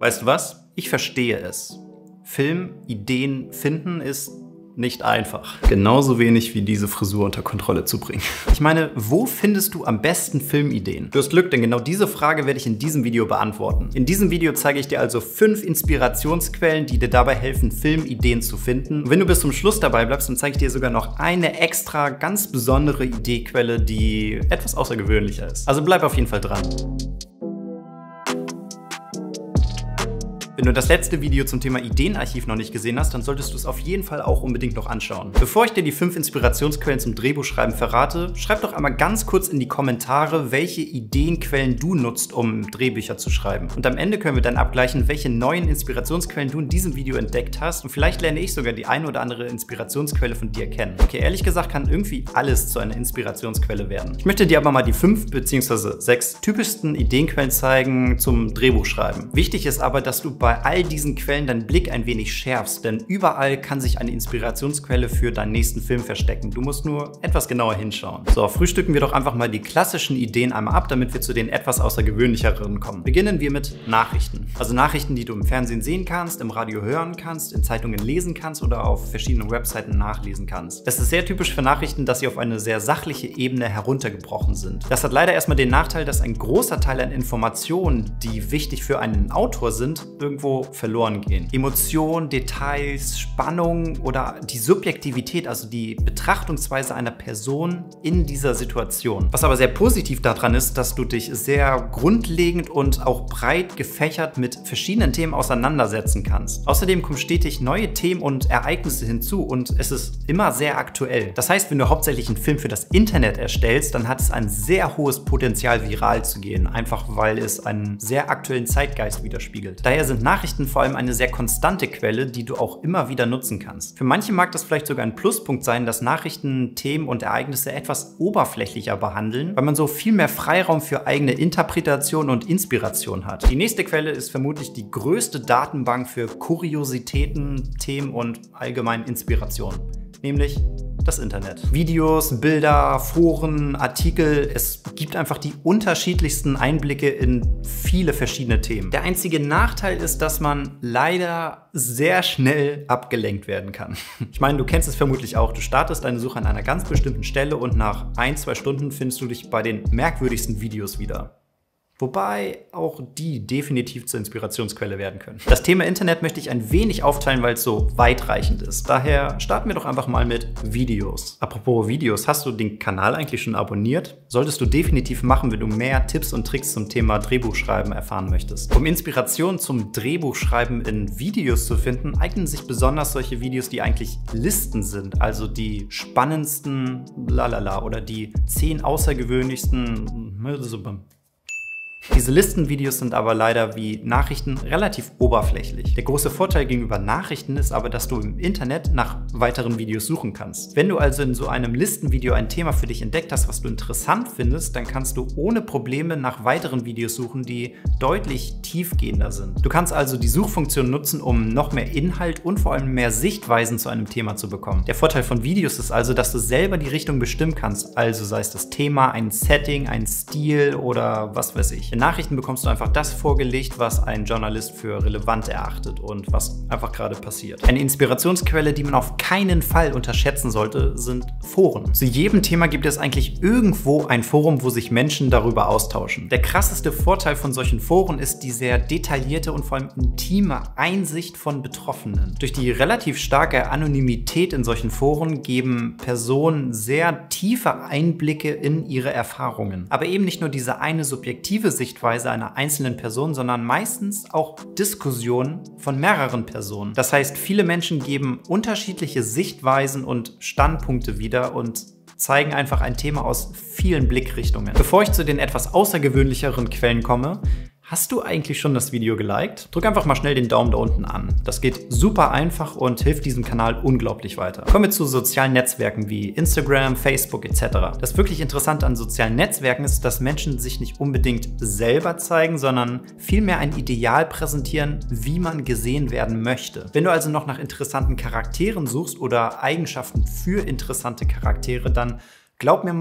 Weißt du was? Ich verstehe es. Filmideen finden ist nicht einfach. Genauso wenig wie diese Frisur unter Kontrolle zu bringen. Ich meine, wo findest du am besten Filmideen? Du hast Glück, denn genau diese Frage werde ich in diesem Video beantworten. In diesem Video zeige ich dir also 5 Inspirationsquellen, die dir dabei helfen, Filmideen zu finden. Und wenn du bis zum Schluss dabei bleibst, dann zeige ich dir sogar noch eine extra, ganz besondere Ideequelle, die etwas außergewöhnlicher ist. Also bleib auf jeden Fall dran. Wenn du das letzte Video zum Thema Ideenarchiv noch nicht gesehen hast, dann solltest du es auf jeden Fall auch unbedingt noch anschauen. Bevor ich dir die 5 Inspirationsquellen zum Drehbuchschreiben verrate, schreib doch einmal ganz kurz in die Kommentare, welche Ideenquellen du nutzt, um Drehbücher zu schreiben. Und am Ende können wir dann abgleichen, welche neuen Inspirationsquellen du in diesem Video entdeckt hast. Und vielleicht lerne ich sogar die eine oder andere Inspirationsquelle von dir kennen. Okay, ehrlich gesagt kann irgendwie alles zu einer Inspirationsquelle werden. Ich möchte dir aber mal die 5 bzw. 6 typischsten Ideenquellen zeigen zum Drehbuchschreiben. Wichtig ist aber, dass du bei all diesen Quellen deinen Blick ein wenig schärfst, denn überall kann sich eine Inspirationsquelle für deinen nächsten Film verstecken. Du musst nur etwas genauer hinschauen. So, frühstücken wir doch einfach mal die klassischen Ideen einmal ab, damit wir zu den etwas außergewöhnlicheren kommen. Beginnen wir mit Nachrichten. Also Nachrichten, die du im Fernsehen sehen kannst, im Radio hören kannst, in Zeitungen lesen kannst oder auf verschiedenen Webseiten nachlesen kannst. Es ist sehr typisch für Nachrichten, dass sie auf eine sehr sachliche Ebene heruntergebrochen sind. Das hat leider erstmal den Nachteil, dass ein großer Teil an Informationen, die wichtig für einen Autor sind, irgendwo verloren gehen. Emotionen, Details, Spannung oder die Subjektivität, also die Betrachtungsweise einer Person in dieser Situation. Was aber sehr positiv daran ist, dass du dich sehr grundlegend und auch breit gefächert mit verschiedenen Themen auseinandersetzen kannst. Außerdem kommen stetig neue Themen und Ereignisse hinzu und es ist immer sehr aktuell. Das heißt, wenn du hauptsächlich einen Film für das Internet erstellst, dann hat es ein sehr hohes Potenzial, viral zu gehen, einfach weil es einen sehr aktuellen Zeitgeist widerspiegelt. Daher sind Nachrichten vor allem eine sehr konstante Quelle, die du auch immer wieder nutzen kannst. Für manche mag das vielleicht sogar ein Pluspunkt sein, dass Nachrichten Themen und Ereignisse etwas oberflächlicher behandeln, weil man so viel mehr Freiraum für eigene Interpretation und Inspiration hat. Die nächste Quelle ist vermutlich die größte Datenbank für Kuriositäten, Themen und allgemein Inspiration, nämlich das Internet. Videos, Bilder, Foren, Artikel, es gibt einfach die unterschiedlichsten Einblicke in viele verschiedene Themen. Der einzige Nachteil ist, dass man leider sehr schnell abgelenkt werden kann. Ich meine, du kennst es vermutlich auch. Du startest deine Suche an einer ganz bestimmten Stelle und nach 1-2 Stunden findest du dich bei den merkwürdigsten Videos wieder. Wobei auch die definitiv zur Inspirationsquelle werden können. Das Thema Internet möchte ich ein wenig aufteilen, weil es so weitreichend ist. Daher starten wir doch einfach mal mit Videos. Apropos Videos, hast du den Kanal eigentlich schon abonniert? Solltest du definitiv machen, wenn du mehr Tipps und Tricks zum Thema Drehbuchschreiben erfahren möchtest. Um Inspiration zum Drehbuchschreiben in Videos zu finden, eignen sich besonders solche Videos, die eigentlich Listen sind. Also die spannendsten oder die 10 außergewöhnlichsten. Diese Listenvideos sind aber leider wie Nachrichten relativ oberflächlich. Der große Vorteil gegenüber Nachrichten ist aber, dass du im Internet nach weiteren Videos suchen kannst. Wenn du also in so einem Listenvideo ein Thema für dich entdeckt hast, was du interessant findest, dann kannst du ohne Probleme nach weiteren Videos suchen, die deutlich tiefgehender sind. Du kannst also die Suchfunktion nutzen, um noch mehr Inhalt und vor allem mehr Sichtweisen zu einem Thema zu bekommen. Der Vorteil von Videos ist also, dass du selber die Richtung bestimmen kannst, also sei es das Thema, ein Setting, ein Stil oder was weiß ich. In Nachrichten bekommst du einfach das vorgelegt, was ein Journalist für relevant erachtet und was einfach gerade passiert. Eine Inspirationsquelle, die man auf keinen Fall unterschätzen sollte, sind Foren. Zu jedem Thema gibt es eigentlich irgendwo ein Forum, wo sich Menschen darüber austauschen. Der krasseste Vorteil von solchen Foren ist die sehr detaillierte und vor allem intime Einsicht von Betroffenen. Durch die relativ starke Anonymität in solchen Foren geben Personen sehr tiefe Einblicke in ihre Erfahrungen. Aber eben nicht nur diese eine subjektive Sichtweise einer einzelnen Person, sondern meistens auch Diskussionen von mehreren Personen. Das heißt, viele Menschen geben unterschiedliche Sichtweisen und Standpunkte wieder und zeigen einfach ein Thema aus vielen Blickrichtungen. Bevor ich zu den etwas außergewöhnlicheren Quellen komme, hast du eigentlich schon das Video geliked? Drück einfach mal schnell den Daumen da unten an. Das geht super einfach und hilft diesem Kanal unglaublich weiter. Kommen wir zu sozialen Netzwerken wie Instagram, Facebook etc. Das wirklich Interessante an sozialen Netzwerken ist, dass Menschen sich nicht unbedingt selber zeigen, sondern vielmehr ein Ideal präsentieren, wie man gesehen werden möchte. Wenn du also noch nach interessanten Charakteren suchst oder Eigenschaften für interessante Charaktere, dann glaub mir mal,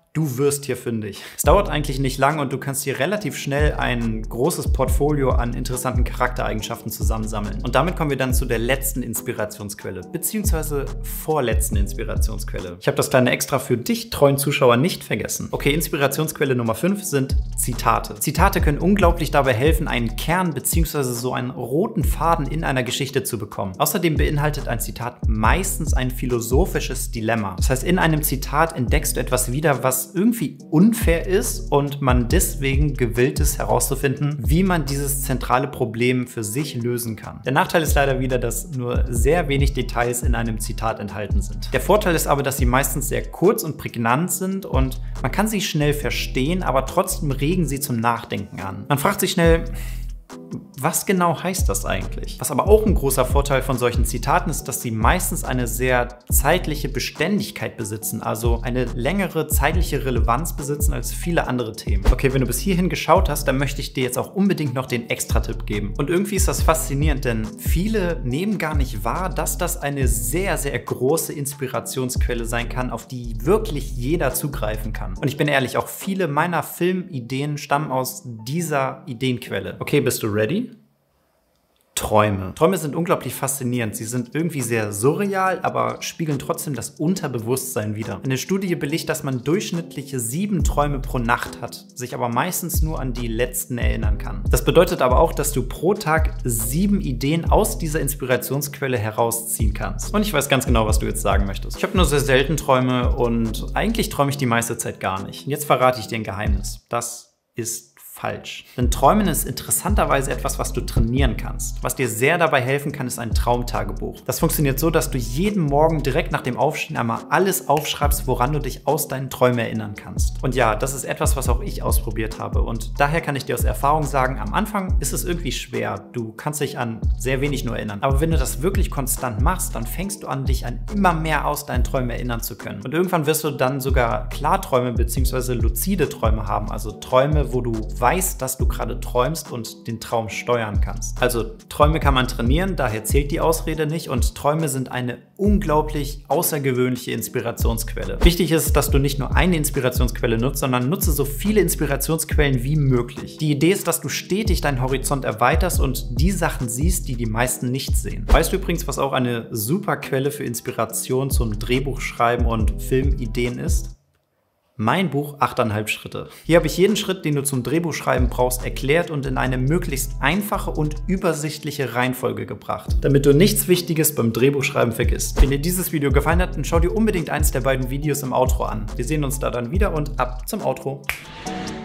Du wirst hier fündig. Es dauert eigentlich nicht lang und du kannst hier relativ schnell ein großes Portfolio an interessanten Charaktereigenschaften zusammensammeln. Und damit kommen wir dann zu der letzten Inspirationsquelle, beziehungsweise vorletzten Inspirationsquelle. Ich habe das kleine Extra für dich, treuen Zuschauer, nicht vergessen. Okay, Inspirationsquelle Nummer 5 sind Zitate. Zitate können unglaublich dabei helfen, einen Kern beziehungsweise so einen roten Faden in einer Geschichte zu bekommen. Außerdem beinhaltet ein Zitat meistens ein philosophisches Dilemma. Das heißt, in einem Zitat entdeckst du etwas wieder, was irgendwie unfair ist und man deswegen gewillt ist herauszufinden, wie man dieses zentrale Problem für sich lösen kann. Der Nachteil ist leider wieder, dass nur sehr wenig Details in einem Zitat enthalten sind. Der Vorteil ist aber, dass sie meistens sehr kurz und prägnant sind und man kann sie schnell verstehen, aber trotzdem regen sie zum Nachdenken an. Man fragt sich schnell, was genau heißt das eigentlich? Was aber auch ein großer Vorteil von solchen Zitaten ist, dass sie meistens eine sehr zeitliche Beständigkeit besitzen, also eine längere zeitliche Relevanz besitzen als viele andere Themen. Okay, wenn du bis hierhin geschaut hast, dann möchte ich dir jetzt auch unbedingt noch den Extra-Tipp geben. Und irgendwie ist das faszinierend, denn viele nehmen gar nicht wahr, dass das eine sehr, sehr große Inspirationsquelle sein kann, auf die wirklich jeder zugreifen kann. Und ich bin ehrlich, auch viele meiner Filmideen stammen aus dieser Ideenquelle. Okay, bist du ready? Träume. Träume sind unglaublich faszinierend. Sie sind irgendwie sehr surreal, aber spiegeln trotzdem das Unterbewusstsein wider. Eine Studie belegt, dass man durchschnittliche 7 Träume pro Nacht hat, sich aber meistens nur an die letzten erinnern kann. Das bedeutet aber auch, dass du pro Tag 7 Ideen aus dieser Inspirationsquelle herausziehen kannst. Und ich weiß ganz genau, was du jetzt sagen möchtest. Ich habe nur sehr selten Träume und eigentlich träume ich die meiste Zeit gar nicht. Und jetzt verrate ich dir ein Geheimnis. Das ist falsch. Denn Träumen ist interessanterweise etwas, was du trainieren kannst. Was dir sehr dabei helfen kann, ist ein Traumtagebuch. Das funktioniert so, dass du jeden Morgen direkt nach dem Aufstehen einmal alles aufschreibst, woran du dich aus deinen Träumen erinnern kannst. Und ja, das ist etwas, was auch ich ausprobiert habe. Und daher kann ich dir aus Erfahrung sagen, am Anfang ist es irgendwie schwer. Du kannst dich an sehr wenig nur erinnern. Aber wenn du das wirklich konstant machst, dann fängst du an, dich an immer mehr aus deinen Träumen erinnern zu können. Und irgendwann wirst du dann sogar Klarträume bzw. luzide Träume haben. Also Träume, wo du weißt, dass du gerade träumst und den Traum steuern kannst. Also Träume kann man trainieren, daher zählt die Ausrede nicht und Träume sind eine unglaublich außergewöhnliche Inspirationsquelle. Wichtig ist, dass du nicht nur eine Inspirationsquelle nutzt, sondern nutze so viele Inspirationsquellen wie möglich. Die Idee ist, dass du stetig deinen Horizont erweiterst und die Sachen siehst, die die meisten nicht sehen. Weißt du übrigens, was auch eine super Quelle für Inspiration zum Drehbuchschreiben und Filmideen ist? Mein Buch 8,5 Schritte. Hier habe ich jeden Schritt, den du zum Drehbuchschreiben brauchst, erklärt und in eine möglichst einfache und übersichtliche Reihenfolge gebracht, damit du nichts Wichtiges beim Drehbuchschreiben vergisst. Wenn dir dieses Video gefallen hat, dann schau dir unbedingt eins der beiden Videos im Outro an. Wir sehen uns da dann wieder und ab zum Outro.